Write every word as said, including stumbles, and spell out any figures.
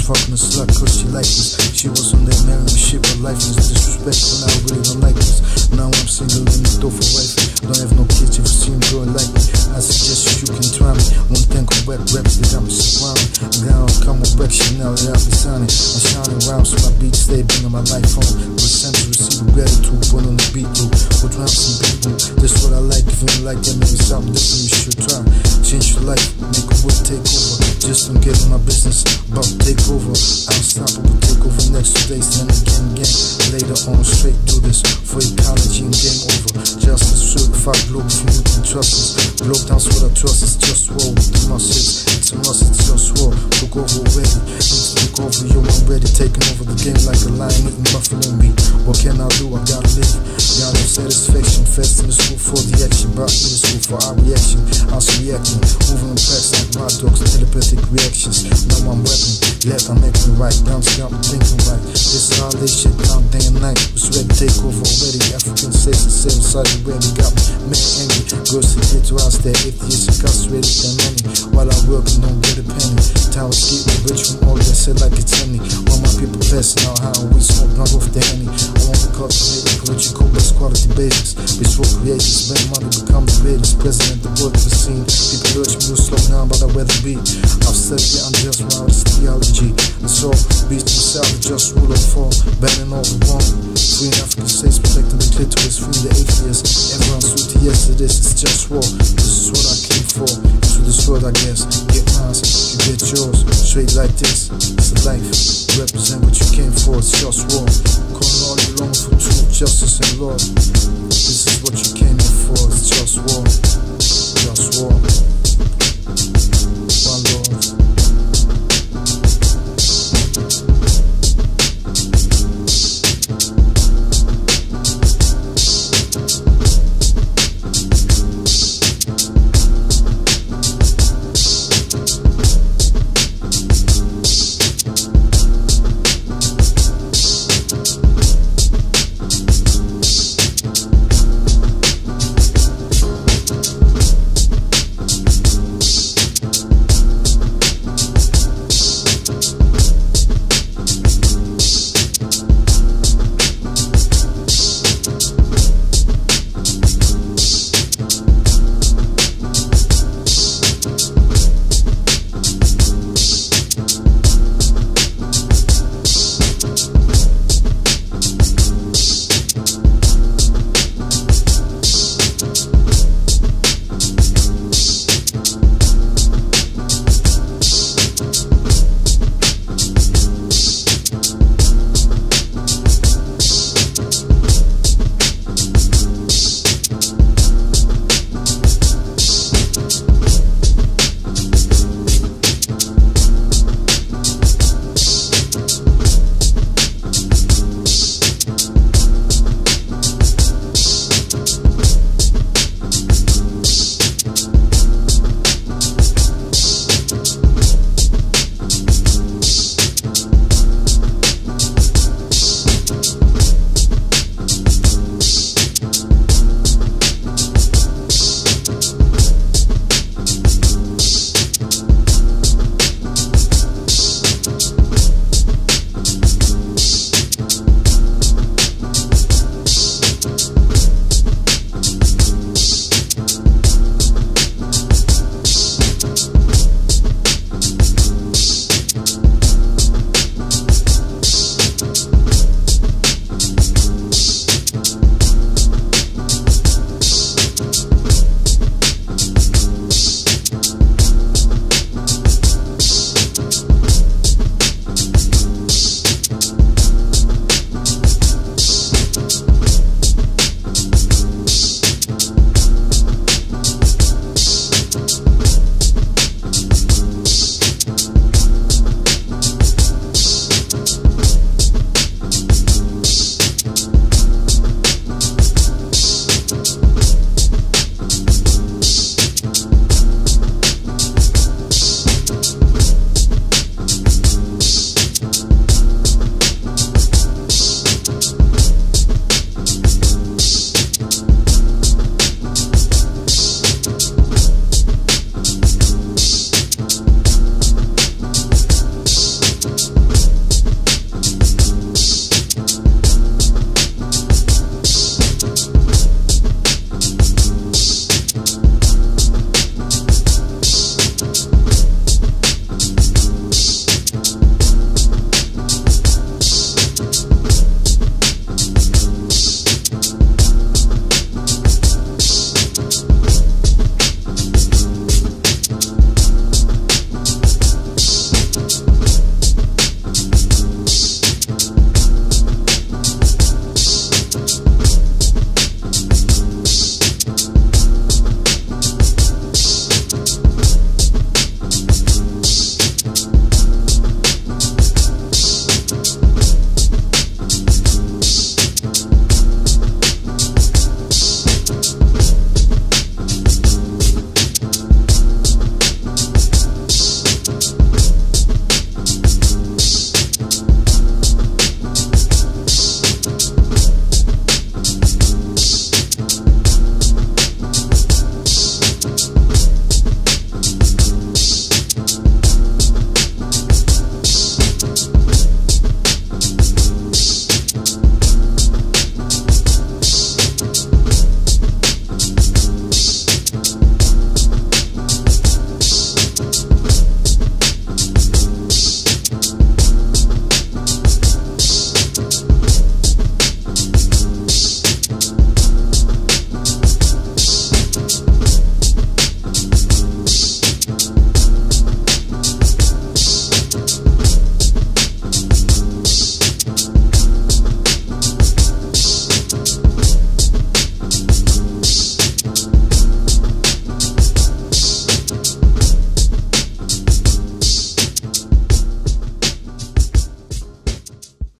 fucking a slut cause she liked this. She was on that marrying shit, but life is disrespectful. Now I really don't like this. Now I'm single in the door for wife. Don't have no kids if you see him growing like me. I suggest you can try me. One thing on wet raps, they got me surrounded. Now I'm coming back, Chanel, yeah, I'll be signing. I'm shining around so my beat stay bringing my life home. With sense to receive gratitude, put on the beat loop. With rhymes and beat loop. That's what I like. If you don't like that, maybe something different you should try. Change your life, make a wood take over. Just don't get in my business, about to take over. Unstoppable take over next two days, then again, again. Later on, straight do this for ecology and game over. Justice certified global from you can trust us. Blow down what I trust is just war with the muscles. It's a must, it's just war. Took over already, need to take over, yo, I'm ready. Taking over the game like a lion eating buffalo meat. What can I do? I gotta live. Gotta have satisfaction. Fast in the school for the action. Brought me to school for our reaction. I was reacting, moving in packs like my dogs. Telepathic reactions. Now I'm rapping. Left, I'm making right. Bounce, got me thinking right. This is all this shit down day and night. Was ready to take over already. African states and seven sides already got me man angry. Girls to get to us there. Atheists incarcerated their money. While I work and don't get a penny. Time to keep me rich from all that shit like it's any. All my people passing out how we smoke, not off the henny. I want to cultivate ecological best quality basics. Bespoke creators, spend money, become the greatest. President, the world of the scene. People urge me to slow down, but I'd rather be. I've said the unjust round, it's theology. And so, beast himself, just rule of fall. Banning all the wrong. Free in African states, protecting the clitoris, free the atheists. Everyone's with the yes to this, it's just war. This is what I came for. Into this world, I guess. Get mine, you get yours. Straight like this, it's a life. Represent what you came for, it's just war. Calling all you long for truth, justice, and law. This is what you came here for, it's just war. Just war.